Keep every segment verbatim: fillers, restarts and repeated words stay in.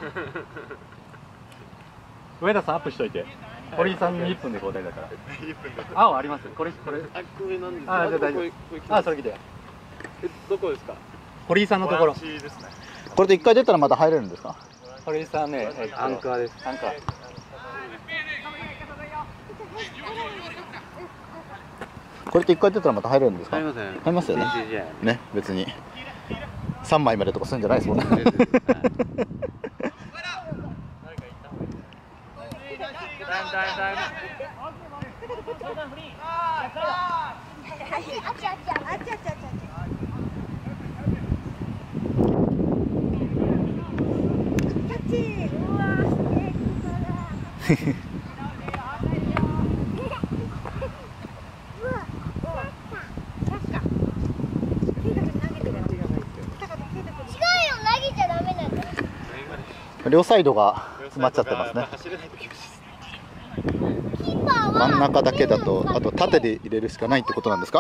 上田さんアップしといて。堀井さんにいっぷんで交代だから。青あります。これこれ。 あ、これなんですか。あ、じゃあ大丈夫。あ、それ来て。 え、どこですか。 堀井さんのところ。 これで一回出たらまた入れるんですか。 堀井さんね、 アンカーです。 アンカー。 これって一回出たらまた入れるんですか。 入りません。 入りますよね。ね、別に三枚までとかするんじゃないですもんね。両サイドが詰まっちゃってますね。真ん中だけだと、あと縦で入れるしかないってことなんですか。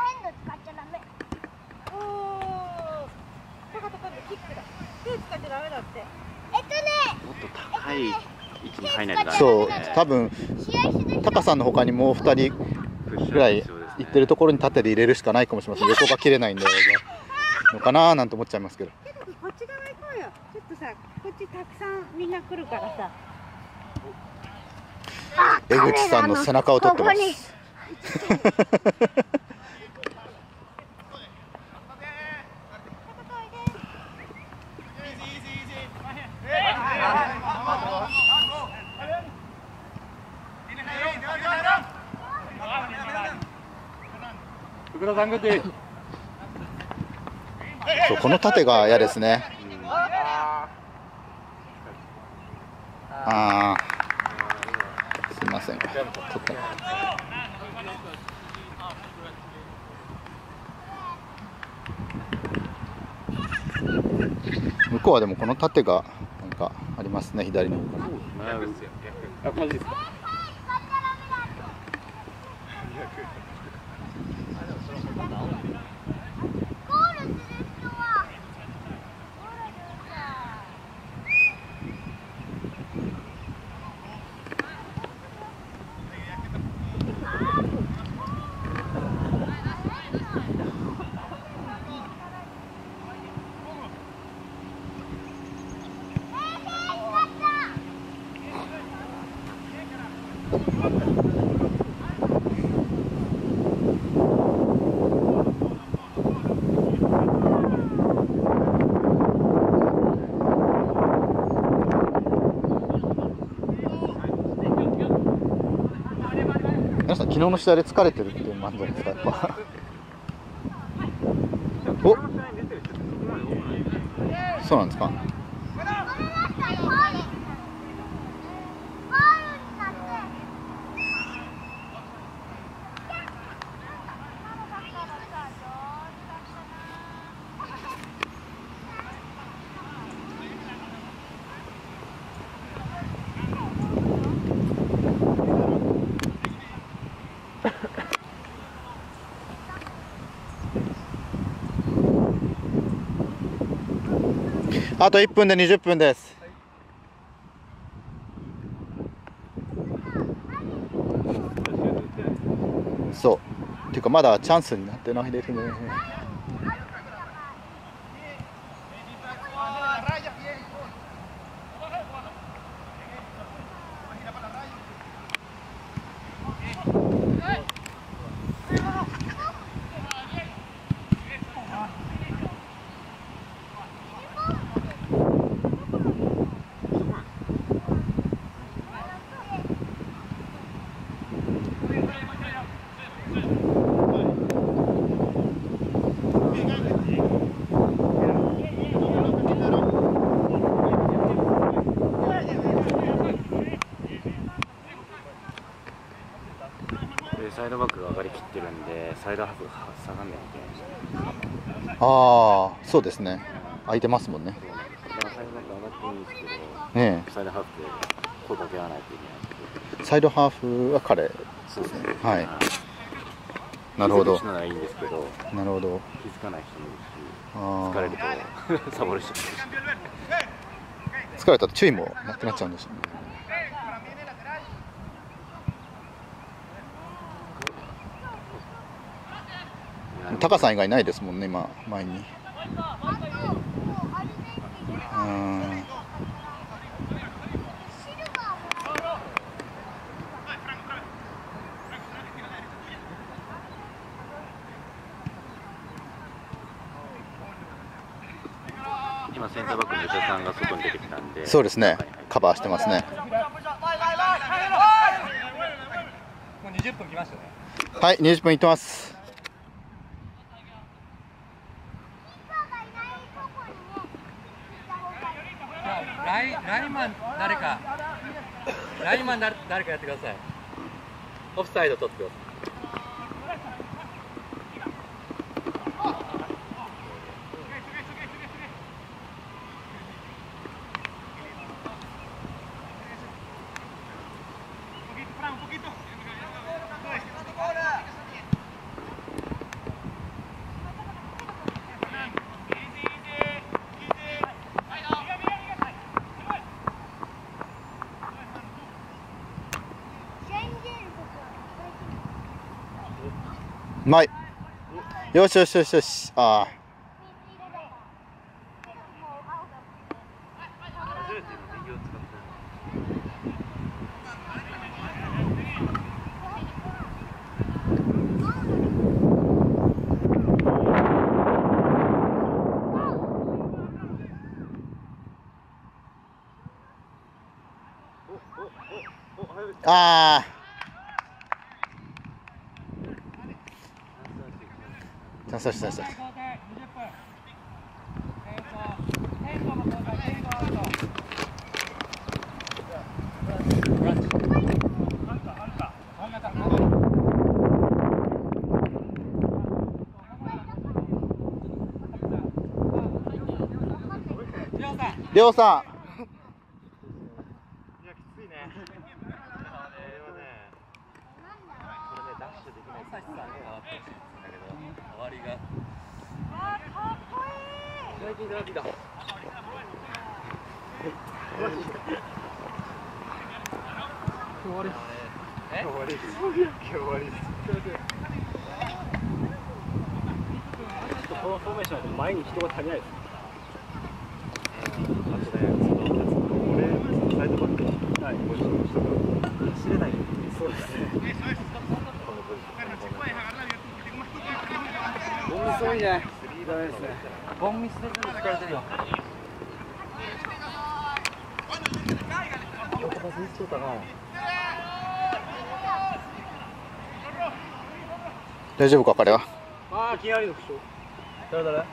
そう、多分タカさんの他にもうふたりぐらい行ってるところに縦で入れるしかないかもしれません。横が切れないんでのかななんて思っちゃいますけど。 こっち側行こうよ。ちょっとさ、こっちたくさんみんな来るからさ。 江口さんの背中を取ってます。そう、この縦が嫌ですね。ああ、すみません。ちょっと向こうはでもこの縦がなんかありますね、左の方から。 あ、マジですか。皆さん昨日の試合で疲れてるっていうのもあるんじゃないですか、やっぱ。お、そうなんですか。あといっぷんでにじゅっぷんです。そうっていうかまだチャンスになってないですね。 サイドバックが上がりきってるんで、サイドハーフが下がんないといけない。 ああ、そうですね。空いてますもんね。 だからサイドバック上がっていいんですけど、 ねえ、 サイドハーフで声かけ合わないといけない。 サイドハーフは彼。 そうですね。 はい。なるほど。 ならいいんですけど、 なるほど。 気づかない人もいるし、 あ疲れるとサボる人もいるし。 疲れたら注意もなくなっちゃうんですよね。タカさん以外ないですもんね、今前に。うん。 今センターバックの吉田さんが外に出てきたんで、 そうですね、カバーしてますね。 もうにじゅっぷん来ましたね。 はい、にじゅっぷんいってます。 ライライマン誰かライマン誰誰かやってください。オフサイド取ってください。 うまい。よしよしよしよし。ああ。ああ。チャンスだチャンスだ。りょうさん。 いやきついね。これはね、これねダッシュできない。最近だけだ。終わり。え？終わり。終わり。このフォーメーションは前に人が足りないです。あとね、その俺サイドバックのはいポジションの人が走れない。そうですね。このポジション。ボンミス多いね。スリーダメですね。ボンミスで疲れてるよ。 大丈夫か彼は。 ああ、気合いの負傷。誰誰？あ、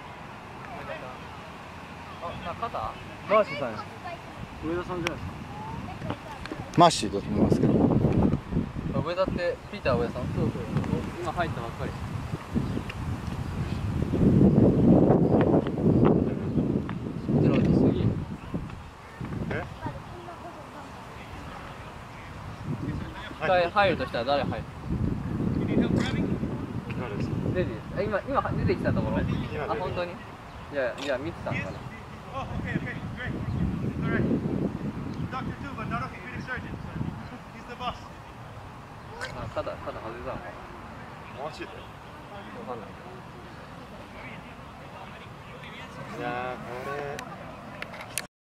な肩？マーシーさん。上田さんじゃないですか。 マーシーだと思いますけど。 上田ってピーター上田さん。そうそう。今入ったばっかり。入るとしたら誰入る？レディです。今今出てきたところ。あ、本当に？じゃあじゃあ見てたのかな。あ、肩肩外れたのかな。マジで？わかんない。